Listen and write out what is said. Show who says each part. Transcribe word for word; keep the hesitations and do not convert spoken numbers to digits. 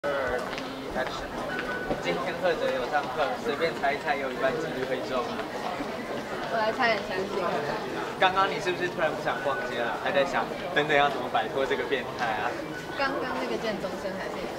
Speaker 1: 二一 action！今天贺哲有上课，随便猜一猜，有一半几率会中。
Speaker 2: 我还差点相信。
Speaker 1: 刚刚你是不是突然不想逛街了？还在想等等要怎么摆脱这个变态啊？
Speaker 2: 刚刚那个剑中生还是